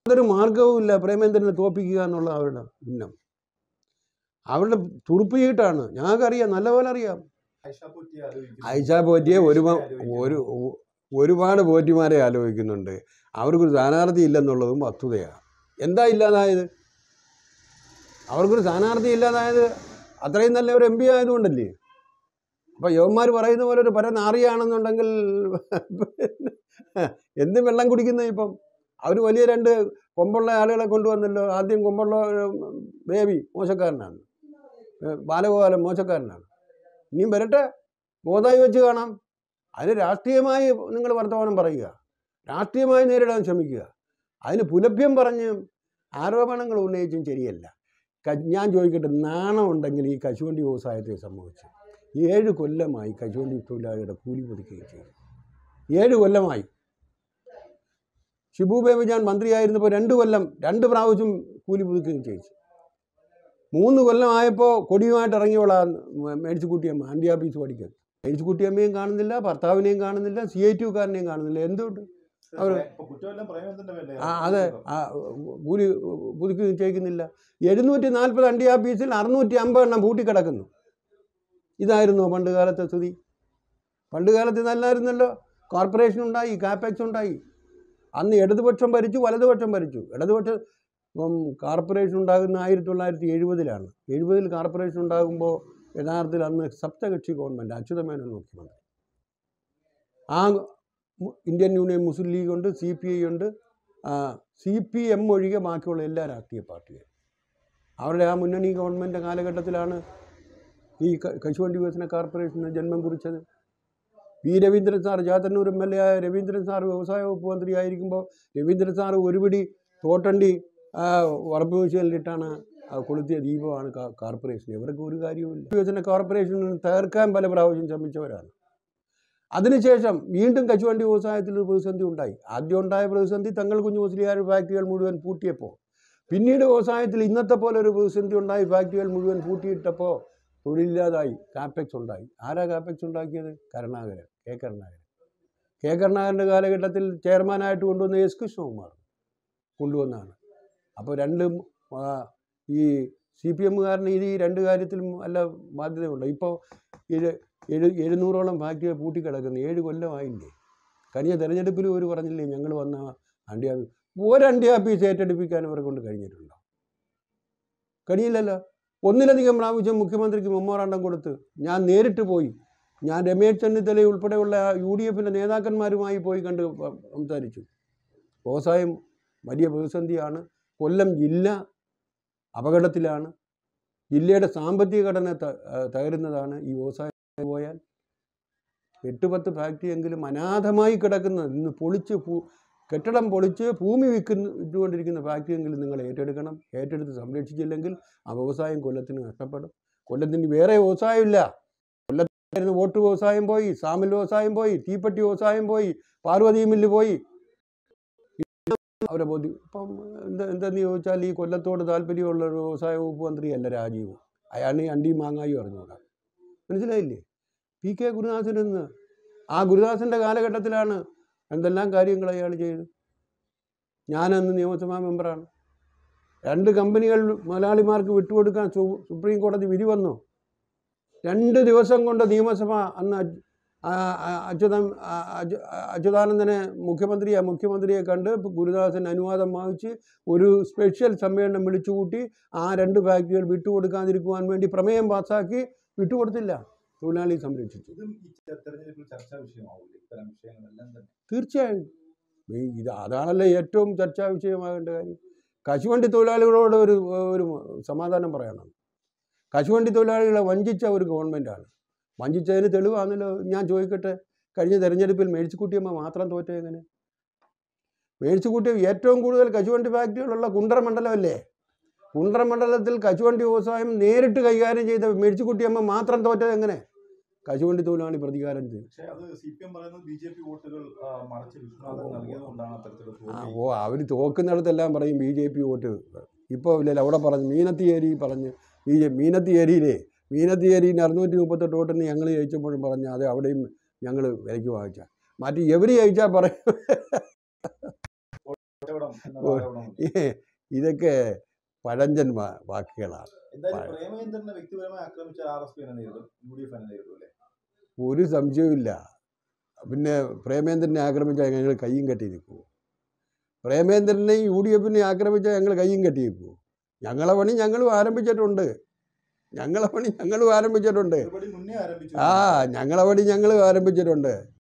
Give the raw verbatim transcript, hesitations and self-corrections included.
യാതൊരു മാർഗവുമില്ല പ്രേമേന്ദ്രനെ തോൽപ്പിക്കുക എന്നുള്ള അവരുടെ ഉന്നം. അവരുടെ തുറുപ്പിയിട്ടാണ്. ഞങ്ങൾക്കറിയാം, നല്ലപോലെ അറിയാം. ഐഷ പോറ്റിയെ ഒരുപാട് ഒരു ഒരുപാട് പോറ്റിമാരെ ആലോചിക്കുന്നുണ്ട്. അവർക്കൊരു സ്ഥാനാർത്ഥി ഇല്ലെന്നുള്ളതും വസ്തുതയാണ്. എന്താ ഇല്ലാതായത്? അവർക്കൊരു സ്ഥാനാർത്ഥി ഇല്ലാതായത് അത്രയും നല്ല ഒരു എം പി ആയതുകൊണ്ടല്ലേ. അപ്പോൾ യവന്മാർ പറയുന്ന പോലെ ഒരു പരനാറിയാണെന്നുണ്ടെങ്കിൽ എന്ത് വെള്ളം കുടിക്കുന്നത്? ഇപ്പം അവർ വലിയ രണ്ട് കൊമ്പുള്ള ആളുകളെ കൊണ്ടുവന്നല്ലോ. ആദ്യം കൊമ്പുള്ള ബേബി മോശക്കാരനാണ്, ബാലഗോപാലൻ മോശക്കാരനാണ്. ഇനിയും വരട്ടെ, ബോധായി വെച്ച് കാണാം. അതിന് രാഷ്ട്രീയമായി നിങ്ങൾ വർത്തമാനം പറയുക, രാഷ്ട്രീയമായി നേരിടാൻ ശ്രമിക്കുക. അതിന് പുലഭ്യം പറഞ്ഞ് ആരോപണങ്ങൾ ഉന്നയിച്ചും ശരിയല്ല. ഞാൻ ചോദിക്കട്ടെ, നാണം ഉണ്ടെങ്കിൽ ഈ കശുവണ്ടി വ്യവസായത്തെ സംബന്ധിച്ച് ഏഴ് കൊല്ലമായി കശുവണ്ടി തൊഴിലാളിയുടെ കൂലി പുതുക്കുകയും ചെയ്തു. ഏഴ് കൊല്ലമായി. ഷിബു ബേബി ഞാൻ മന്ത്രിയായിരുന്നപ്പോൾ രണ്ട് കൊല്ലം രണ്ട് പ്രാവശ്യം കൂലി പുതുക്കുകയും ചെയ്തു. മൂന്ന് കൊല്ലമായപ്പോൾ കൊടിയുമായിട്ട് ഇറങ്ങിയോളാം മേടിച്ചുകുട്ടിയമ്മ ആൻറ്റി ആഫീസ് പഠിക്കാൻ. മേടിച്ചുകുട്ടിയമ്മയും കാണുന്നില്ല, ഭർത്താവിനെയും കാണുന്നില്ല, സി ഐ ടി യുക്കാരനെയും കാണുന്നില്ല. എന്തുകൊണ്ട് അവർ ആ അതെ ആ കൂലി പുതുക്കുകയും ചെയ്യുന്നില്ല? എഴുന്നൂറ്റി നാൽപ്പത് അണ്ടി ആഫീസിൽ അറുന്നൂറ്റി അമ്പത് എണ്ണം പൂട്ടിക്കിടക്കുന്നു. ഇതായിരുന്നോ പണ്ട് കാലത്തെ സ്ഥിതി? പണ്ട് കാലത്ത് നല്ലായിരുന്നല്ലോ. കോർപ്പറേഷൻ ഉണ്ടായി, കാപ്പെക്സ് ഉണ്ടായി. അന്ന് ഇടതുപക്ഷം ഭരിച്ചു, വലതുപക്ഷം ഭരിച്ചു. ഇടതുപക്ഷം ഇപ്പം കോർപ്പറേഷൻ ഉണ്ടാകുന്ന ആയിരത്തി തൊള്ളായിരത്തി എഴുപതിലാണ്. എഴുപതിൽ കോർപ്പറേഷൻ ഉണ്ടാകുമ്പോൾ യഥാർത്ഥത്തിൽ അന്ന് സപ്തകക്ഷി ഗവൺമെൻറ്, അച്യുതമേനോൻ മുഖ്യമന്ത്രി. ആ ഇന്ത്യൻ യൂണിയൻ മുസ്ലിം ലീഗ് ഉണ്ട്, സി പി ഐ ഉണ്ട്, സി പി എം ഒഴികെ ബാക്കിയുള്ള എല്ലാ രാഷ്ട്രീയ പാർട്ടികളും. അവരുടെ ആ മുന്നണി ഗവൺമെൻറ് കാലഘട്ടത്തിലാണ് ഈ കശുവണ്ടി വികസന കോർപ്പറേഷന് ജന്മം കുറിച്ചത്. V Raveendran sir, Chathannoor M L A ആയ രവീന്ദ്രൻ സാർ വ്യവസായ വകുപ്പ് മന്ത്രി ആയിരിക്കുമ്പോൾ രവീന്ദ്രൻ സാർ ഒരുപിടി തോട്ടണ്ടി ഉറപ്പ് മിഷനിലിട്ടാണ് കൊളുത്തിയ ദീപമാണ് കോർപ്പറേഷൻ. ഇവർക്ക് ഒരു കാര്യവുമില്ല. വികസന കോർപ്പറേഷൻ തകർക്കാൻ പല പ്രാവശ്യം ശ്രമിച്ചവരാണ്. അതിനുശേഷം വീണ്ടും കശുവണ്ടി വ്യവസായത്തിൽ ഒരു പ്രതിസന്ധി ഉണ്ടായി. ആദ്യം ഉണ്ടായ പ്രതിസന്ധി തങ്ങൾ കുഞ്ഞു മുസ്ലിയാർ ഫാക്ടറികൾ മുഴുവൻ പൂട്ടിയപ്പോൾ, പിന്നീട് വ്യവസായത്തിൽ ഇന്നത്തെ പോലെ ഒരു പ്രതിസന്ധി ഉണ്ടായി. ഫാക്ടറികൾ മുഴുവൻ പൂട്ടിയിട്ടപ്പോൾ തൊഴിലില്ലാതായി, കാപ്പെക്സ് ഉണ്ടായി. ആരാ കാപ്പെക്സ് ഉണ്ടാക്കിയത്? കരുണാകരൻ, കെ കരുണാകരൻ. കെ കരുണാകരൻ്റെ കാലഘട്ടത്തിൽ ചെയർമാനായിട്ട് കൊണ്ടുവന്ന എസ് കൃഷ്ണകുമാർ കൊണ്ടുവന്നാണ്. അപ്പോൾ രണ്ടും ഈ സി പി എമ്മുകാരന് ഇത് ഈ രണ്ട് കാര്യത്തിലും നല്ല ബാധ്യതയുണ്ട്. ഇപ്പോൾ ഇത് എഴു എഴുന്നൂറോളം ഫാക്ടറികൾ പൂട്ടിക്കിടക്കുന്നു. ഏഴ് കൊല്ലമായില്ലേ? കഴിഞ്ഞ തെരഞ്ഞെടുപ്പിൽ ഒരു പറഞ്ഞില്ലേ ഞങ്ങൾ വന്ന അണ്ടി ആഫീസ്, ഒരണ്ടി ആഫീസ് ഏറ്റെടുപ്പിക്കാൻ അവരെ കൊണ്ട് കഴിഞ്ഞിട്ടുണ്ടോ? കഴിയില്ലല്ലോ. ഒന്നിലധികം പ്രാവശ്യം മുഖ്യമന്ത്രിക്ക് മെമ്മോറാണ്ടം കൊടുത്ത് ഞാൻ നേരിട്ട് പോയി. ഞാൻ രമേശ് ചെന്നിത്തല ഉൾപ്പെടെയുള്ള യു ഡി എഫിൻ്റെ നേതാക്കന്മാരുമായി പോയി കണ്ട് സംസാരിച്ചു. വ്യവസായം വലിയ പ്രതിസന്ധിയാണ്. കൊല്ലം ജില്ല അപകടത്തിലാണ്. ജില്ലയുടെ സാമ്പത്തിക ഘടന തകരുന്നതാണ് ഈ വ്യവസായം പോയാൽ. എട്ട് പത്ത് ഫാക്ടറിയെങ്കിലും അനാഥമായി കിടക്കുന്ന, ഇന്ന് പൊളിച്ച് കെട്ടിടം പൊളിച്ച് ഭൂമി വിൽക്കുന്നുകൊണ്ടിരിക്കുന്ന ഫാക്ടറിയെങ്കിലും നിങ്ങൾ ഏറ്റെടുക്കണം. ഏറ്റെടുത്ത് സംരക്ഷിച്ചില്ലെങ്കിൽ ആ വ്യവസായം കൊല്ലത്തിന് നഷ്ടപ്പെടും. കൊല്ലത്തിന് വേറെ വ്യവസായമില്ല. കൊല്ലത്തായിരുന്നു വോട്ട് വ്യവസായം പോയി, സാമിൽ വ്യവസായം പോയി, തീപ്പെട്ടി വ്യവസായം പോയി, പാർവതി മില്ല് പോയി. അവരെ ബോധ്യം ഇപ്പം എന്താ എന്തെന്ന് ചോദിച്ചാൽ, ഈ കൊല്ലത്തോട് താല്പര്യമുള്ള ഒരു വ്യവസായ വകുപ്പ് മന്ത്രിയല്ല രാജീവ്. അയാൾ അണ്ടിയും മാങ്ങായും അറിഞ്ഞുകൂടാ. മനസ്സിലായില്ലേ? പി കെ ഗുരുദാസനെന്ന് ആ ഗുരുദാസൻ്റെ കാലഘട്ടത്തിലാണ് എന്തെല്ലാം കാര്യങ്ങൾ അയാൾ ചെയ്തു. ഞാനന്ന് നിയമസഭാ മെമ്പറാണ്. രണ്ട് കമ്പനികൾ മലയാളിമാർക്ക് വിട്ടുകൊടുക്കാൻ സുപ്രീം കോടതി വിധി വന്നു. രണ്ട് ദിവസം കൊണ്ട് നിയമസഭ അന്ന് അച്യുത അച്യുതാനന്ദനെ മുഖ്യമന്ത്രിയെ മുഖ്യമന്ത്രിയെ കണ്ട് ഗുരുദാസൻ അനുവാദം വാങ്ങിച്ച് ഒരു സ്പെഷ്യൽ സമ്മേളനം വിളിച്ചുകൂട്ടി ആ രണ്ട് ഫാക്ടറികൾ വിട്ടുകൊടുക്കാതിരിക്കുവാൻ വേണ്ടി പ്രമേയം പാസ്സാക്കി. വിട്ടുകൊടുത്തില്ല, തൊഴിലാളി സംരക്ഷിച്ചു. തീർച്ചയായും ഇത് അതാണല്ലോ ഏറ്റവും ചർച്ചാ വിഷയമാകേണ്ട കാര്യം. കശുവണ്ടി തൊഴിലാളികളോട് ഒരു ഒരു സമാധാനം പറയണം. കശുവണ്ടി തൊഴിലാളികളെ വഞ്ചിച്ച ഒരു ഗവൺമെൻറ്റാണ്. വഞ്ചിച്ചതിന് തെളിവാണല്ലോ. ഞാൻ ചോദിക്കട്ടെ, കഴിഞ്ഞ തെരഞ്ഞെടുപ്പിൽ മേടിച്ചുകുട്ടിയമ്മ മാത്രം തോറ്റ എങ്ങനെ? മേടിച്ചുകുട്ടിയ ഏറ്റവും കൂടുതൽ കശുവണ്ടി ഫാക്ടറികളുള്ള കുണ്ടറ മണ്ഡലമല്ലേ? കുണ്ടറ മണ്ഡലത്തിൽ കശുവണ്ടി വ്യവസായം നേരിട്ട് കൈകാര്യം ചെയ്ത മേടിച്ചുകുട്ടിയമ്മ മാത്രം തോറ്റത് എങ്ങനെ? കശുവണ്ടി തൊഴിലാളി പ്രതികാരം ചെയ്തു. ഓ അവർ തോക്കുന്നിടത്തെല്ലാം പറയും ബി ജെ പി വോട്ട്. ഇപ്പോൾ ഇല്ലല്ലോ, അവിടെ പറഞ്ഞു മീനത്തി ഏരി പറഞ്ഞ് ബി ജെ മീനത്തി ഏരിയിലേ മീനത്തി ഏരിയിൽ അറുന്നൂറ്റി മുപ്പത്തെട്ട് വോട്ടിന് ഞങ്ങൾ ജയിച്ചപ്പോഴും പറഞ്ഞ അത് അവിടെയും ഞങ്ങൾ വിലയ്ക്ക് വാങ്ങിച്ച. മറ്റ് എവര് ജയിച്ചാൽ പറയും ഇതൊക്കെ പഴഞ്ചൻ വാക്കുകളാണ്. ഒരു സംശയവുമില്ല. പിന്നെ പ്രേമേന്ദ്രനെ ആക്രമിച്ചാൽ ഞങ്ങൾ കയ്യും കെട്ടി നിൽക്കുമോ? പ്രേമേന്ദ്രനെയും യു ഡി എഫിനെ ആക്രമിച്ചാൽ ഞങ്ങൾ കയ്യും കെട്ടി നിൽക്കുമോ? ഞങ്ങളെ പണി ഞങ്ങളും ആരംഭിച്ചിട്ടുണ്ട്. ഞങ്ങളെ പണി ഞങ്ങളും ആരംഭിച്ചിട്ടുണ്ട്. ആ ഞങ്ങളെ പണി ഞങ്ങളും ആരംഭിച്ചിട്ടുണ്ട്.